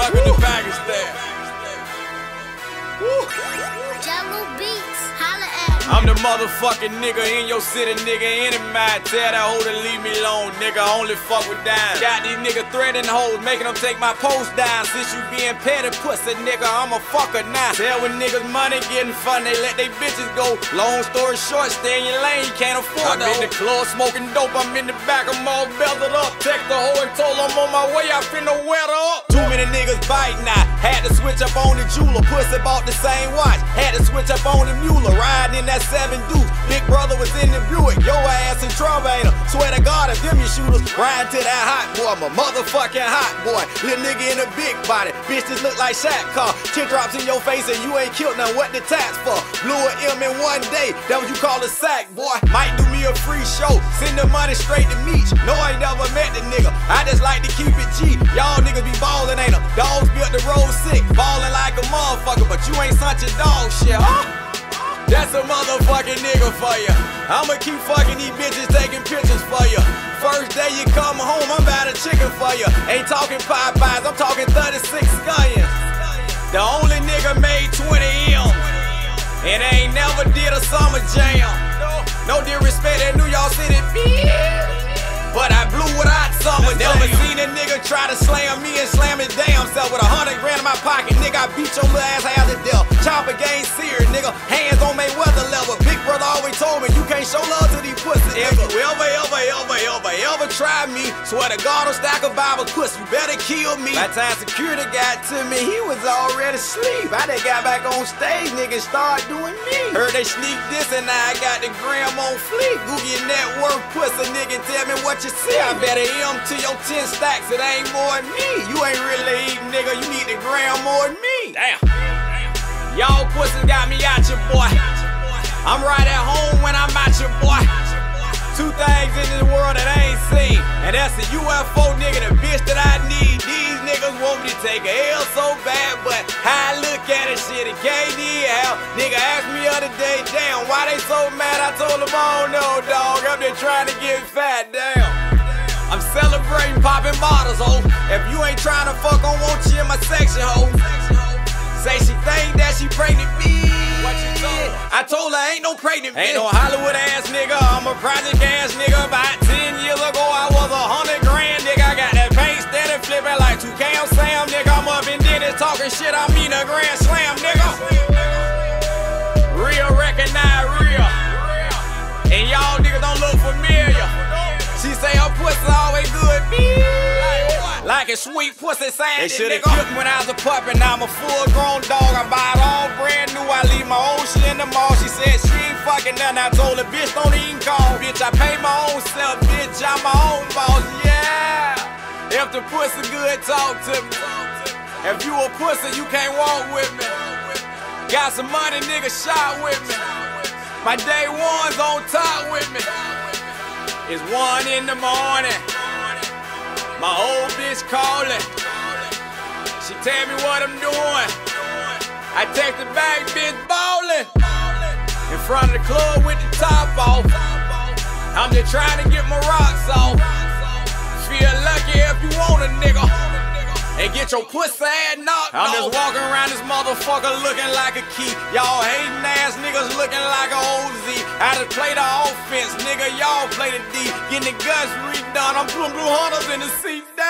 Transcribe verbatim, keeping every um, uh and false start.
Welcome to Pakistan. Jello Beats, holla at me. I'm the motherfucking nigga in your city, nigga. Any mind, tell that hoe to leave me alone, nigga. I only fuck with dimes. Got these niggas threatening hoes, making them take my post down. Since you being petty pussy, nigga, I'm a fucker now. Tell when niggas money getting fun, they let they bitches go. Long story short, stay in your lane, you can't afford it. I'm in the club smoking dope, I'm in the back, I'm all belted up. Text the hoe and told I'm on my way, I finna wear her up. Too many niggas biting now, had to switch up on the jeweler. Pussy bought the same watch, had to switch up on the mule. Riding in that seven deuce, big brother was in the Buick. Your ass in trouble, ain't him? Swear to God, if them your shooters, riding to that hot boy, I'm a motherfucking hot boy. Little nigga in a big body, bitch just look like Shaq car. Chin drops in your face and you ain't killed none, what the tax for? Blew an M in one day, that what you call a sack, boy. Might do me a free show, send the money straight to Meech. No, I ain't never met the nigga, I just like to keep it cheap. Y'all niggas be ballin', ain't them? Dogs built the road sick, ballin' like a motherfucker, but you ain't such a dog shit, huh? That's a motherfucking nigga for ya. I'ma keep fucking these bitches, taking pictures for ya. First day you come home, I'm about a chicken for ya. Ain't talking Popeyes, I'm talking thirty-six Scullions. The only nigga made twenty M, and ain't never did a summer jam. No disrespect at New York City, bitch, but I blew without summer jam. Never seen a nigga try to slam me and slam his damn self. With a hundred grand in my pocket, nigga, I beat your little ass half to death. Chopper game serious, nigga, hands on Mayweather level. Big brother always told me you can't show love to these pussies. If you ever, ever, ever, ever, ever try me, swear to God on stack of Bible pussy, you better kill me. By the time security got to me, he was already asleep. I done got back on stage, niggas start doing me. Heard they sneak this and now I got the gram on fleek. Google your net worth, pussy, nigga, tell me what you see. I better M to your ten stacks, it ain't more than me. You ain't really eating, nigga, you need the gram more than me. Damn. Y'all pussies got me out your boy. I'm right at home when I'm out your boy. Two things in this world that I ain't seen, and that's a U F O nigga, the bitch that I need. These niggas want me to take a L so bad, but how I look at it, shit, it can't help. Nigga asked me the other day, damn, why they so mad? I told them, oh no, dog, I'm just trying to get fat, damn. I'm celebrating popping bottles, ho. If you ain't trying to fuck, I want you in my section, ho. Say she think that she pregnant, bitch. What you told her? I told her ain't no pregnant, bitch. Ain't no Hollywood ass nigga, I'm a project ass nigga. About ten years ago, I was a hundred grand, nigga. I got that paint steady flipping like two Cam Sam, nigga. I'm up in Dennis talking shit, I mean a grand slam, nigga. Real recognize real, and y'all niggas don't look familiar. She say her pussy always good, bitch. Like a sweet pussy sandy, they should've killed me when I was a puppy, now I'm a full-grown dog. I buy it all brand new, I leave my old shit in the mall. She said she ain't fucking nothing, I told her, bitch, don't even call. Bitch, I pay my own self, bitch, I'm my own boss, yeah. If the pussy good, talk to me. If you a pussy, you can't walk with me. Got some money, nigga, shot with me. My day one's on top with me. It's one in the morning, my old bitch calling. She tell me what I'm doing. I text her back, bitch ballin'. In front of the club with the top off. I'm just trying to get my rocks off. Feel lucky if you want a nigga, and get your pussy ass knocked off. I'm just walking around this motherfucker looking like a key. Y'all hating ass niggas looking like a O Z. I just play the offense, nigga, y'all play the D. Getting the guts redone, I'm blue blue hunters in the seat.